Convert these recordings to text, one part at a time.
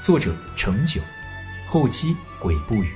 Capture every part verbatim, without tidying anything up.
作者程九，后期鬼不语。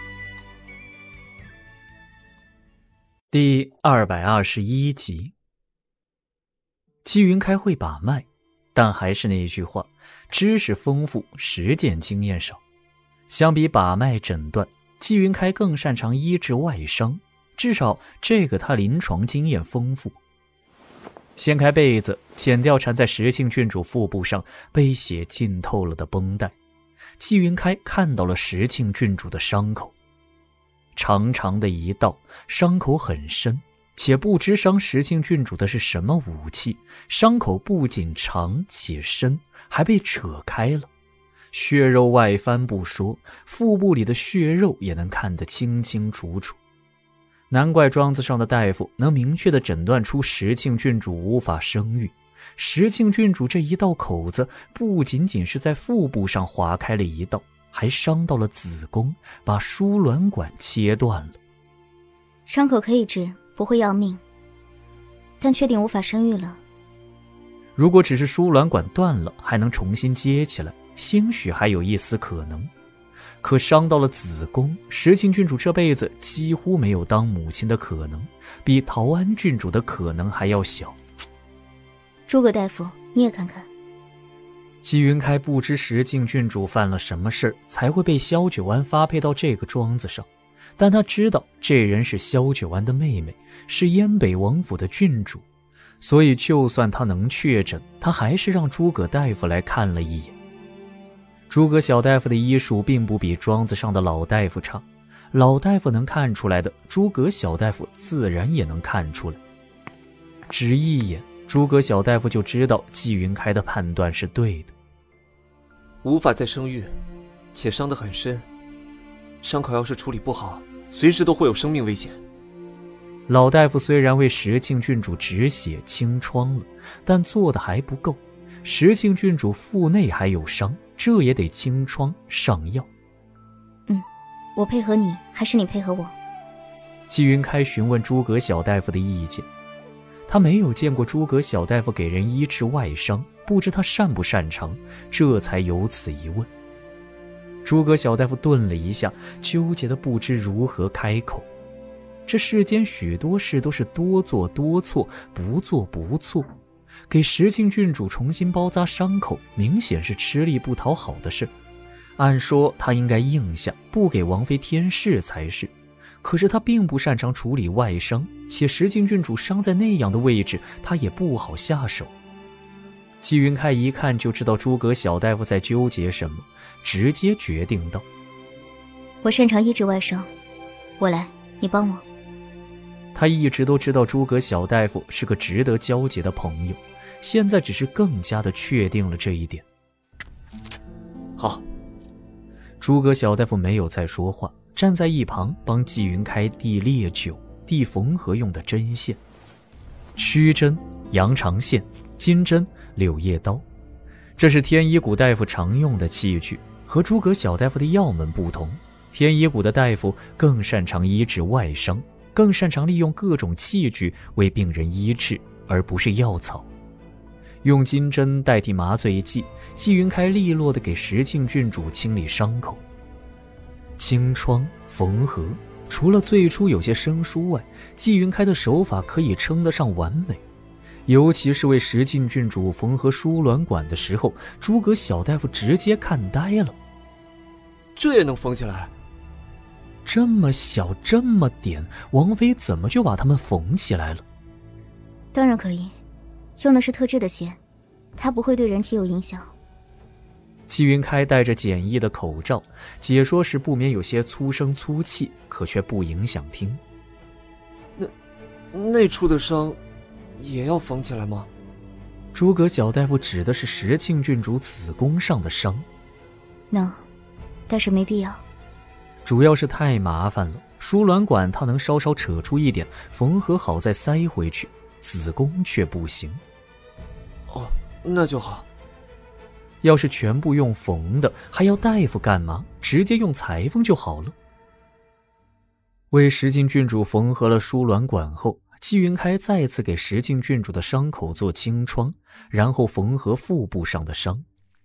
第二百二十一集。姬云开会把脉，但还是那一句话，知识丰富，实践经验少。相比把脉诊断，姬云开更擅长医治外伤，至少这个他临床经验丰富。掀开被子，剪掉缠在石庆郡主腹部上被血浸透了的绷带，姬云开看到了石庆郡主的伤口，长长的一道，伤口很深，且不知伤石庆郡主的是什么武器，伤口不仅长且深，还被扯开了，血肉外翻不说，腹部里的血肉也能看得清清楚楚。难怪庄子上的大夫能明确地诊断出石庆郡主无法生育。石庆郡主这一道口子不仅仅是在腹部上划开了一道，还伤到了子宫，把输卵管切断了。 伤口可以治，不会要命，但确定无法生育了。 如果只是输卵管断了，还能重新接起来，兴许还有一丝可能。可伤到了子宫，石庆郡主这辈子几乎没有当母亲的可能，比陶安郡主的可能还要小。 诸葛大夫，你也看看。 姬云开不知石庆郡主犯了什么事儿，才会被萧九安发配到这个庄子上，但他知道这人是萧九安的妹妹，是燕北王府的郡主，所以就算他能确诊，他还是让诸葛大夫来看了一眼。诸葛小大夫的医术并不比庄子上的老大夫差，老大夫能看出来的，诸葛小大夫自然也能看出来。只一眼，诸葛小大夫就知道季云开的判断是对的。 无法再生育，且伤得很深，伤口要是处理不好，随时都会有生命危险。 老大夫虽然为石庆郡主止血清创了，但做的还不够。石庆郡主腹内还有伤，这也得清创上药。 嗯，我配合你，还是你配合我？ 季云开询问诸葛小大夫的意见。他没有见过诸葛小大夫给人医治外伤，不知他擅不擅长，这才有此一问。诸葛小大夫顿了一下，纠结的不知如何开口。这世间许多事都是多做多错，不做不错。给石庆郡主重新包扎伤口，明显是吃力不讨好的事。按说他应该应下，不给王妃添事才是。可是他并不擅长处理外伤，且石庆郡主伤在那样的位置，他也不好下手。季云开一看就知道诸葛小大夫在纠结什么，直接决定道： 我擅长医治外伤，我来，你帮我。 他一直都知道诸葛小大夫是个值得交结的朋友，现在只是更加的确定了这一点。 好。 诸葛小大夫没有再说话，站在一旁帮季云开递烈酒，递缝合用的针线。曲针、羊肠线、金针、柳叶刀，这是天一谷大夫常用的器具。和诸葛小大夫的药门不同，天一谷的大夫更擅长医治外伤，更擅长利用各种器具为病人医治，而不是药草。用金针代替麻醉剂，季云开利落地给石庆郡主清理伤口。清创、缝合，除了最初有些生疏外，季云开的手法可以称得上完美。尤其是为石庆郡主缝合输卵管的时候，诸葛小大夫直接看呆了。 这也能缝起来？ 这么小这么点，王妃怎么就把它们缝起来了？ 当然可以，用的是特制的线，它不会对人体有影响。 季云开戴着简易的口罩，解说时不免有些粗声粗气，可却不影响听。 那那处的伤也要缝起来吗？ 诸葛小大夫指的是石庆郡主子宫上的伤。 能，但是没必要。 主要是太麻烦了，输卵管它能稍稍扯出一点，缝合好再塞回去，子宫却不行。 哦，那就好。 要是全部用缝的，还要大夫干嘛？直接用裁缝就好了。为石庆郡主缝合了输卵管后，季云开再次给石庆郡主的伤口做清创，然后缝合腹部上的伤。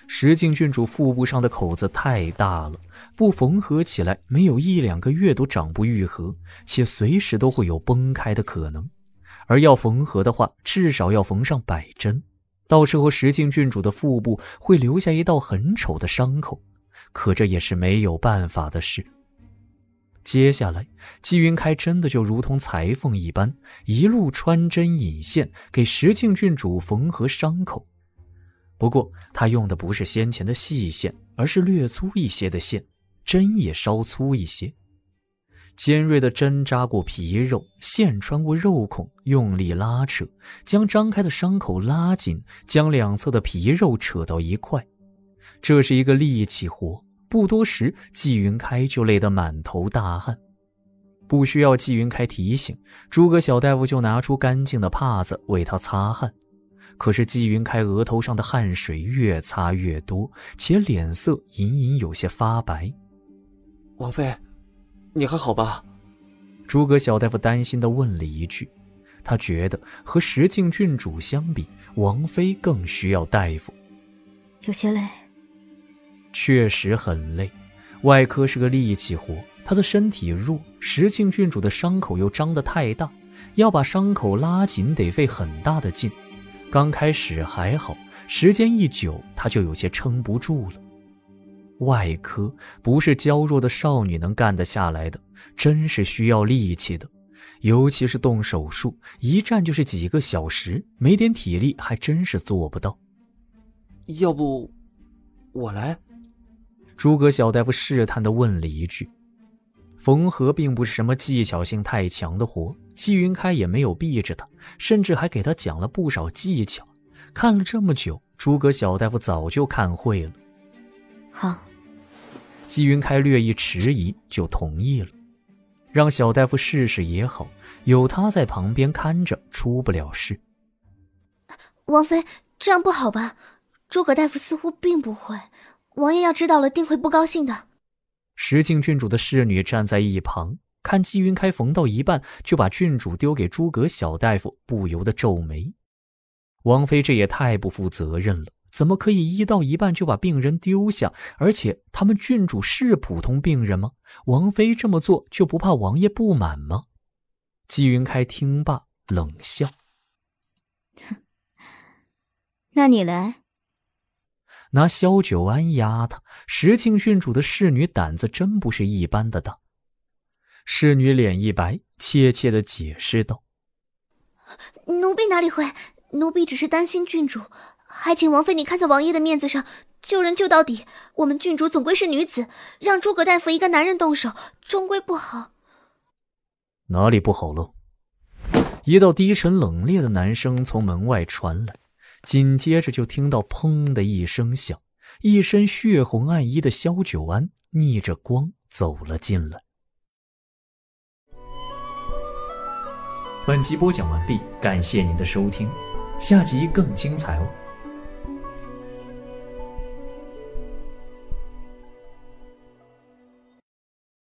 石敬郡主腹部上的口子太大了，不缝合起来，没有一两个月都长不愈合，且随时都会有崩开的可能。而要缝合的话，至少要缝上百针，到时候石敬郡主的腹部会留下一道很丑的伤口，可这也是没有办法的事。接下来，纪云开真的就如同裁缝一般，一路穿针引线，给石敬郡主缝合伤口。不过他用的不是先前的细线，而是略粗一些的线，针也稍粗一些。尖锐的针扎过皮肉，线穿过肉孔，用力拉扯，将张开的伤口拉紧，将两侧的皮肉扯到一块。这是一个力气活，不多时纪云开就累得满头大汗。不需要纪云开提醒，诸葛小大夫就拿出干净的帕子为他擦汗。可是纪云开额头上的汗水越擦越多，且脸色隐隐有些发白。 王妃，你还好吧？ 诸葛小大夫担心地问了一句。他觉得和石敬郡主相比，王妃更需要大夫。 有些累。 确实很累，外科是个力气活，他的身体弱，石敬郡主的伤口又张得太大，要把伤口拉紧得费很大的劲。刚开始还好，时间一久他就有些撑不住了。外科不是娇弱的少女能干得下来的，真是需要力气的，尤其是动手术，一站就是几个小时，没点体力还真是做不到。 要不我来？ 诸葛小大夫试探地问了一句。缝合并不是什么技巧性太强的活，纪云开也没有逼着他，甚至还给他讲了不少技巧。看了这么久，诸葛小大夫早就看会了。 好。 纪云开略一迟疑就同意了。让小大夫试试也好，有他在旁边看着，出不了事。 王妃，这样不好吧？诸葛大夫似乎并不会，王爷要知道了定会不高兴的。 石敬郡主的侍女站在一旁，看纪云开缝到一半就把郡主丢给诸葛小大夫，不由得皱眉。王妃这也太不负责任了，怎么可以医到一半就把病人丢下？而且他们郡主是普通病人吗？王妃这么做就不怕王爷不满吗？纪云开听罢冷笑。 哼，那你来。 拿萧九安压他，石敬郡主的侍女胆子真不是一般的大。侍女脸一白，怯怯地解释道： 奴婢哪里会，奴婢只是担心郡主，还请王妃你看在王爷的面子上，救人救到底。我们郡主总归是女子，让诸葛大夫一个男人动手，终归不好。 哪里不好了？一道低沉冷冽的男声从门外传来，紧接着就听到砰的一声响，一身血红暗衣的萧九安逆着光走了进来。本集播讲完毕，感谢您的收听，下集更精彩哦。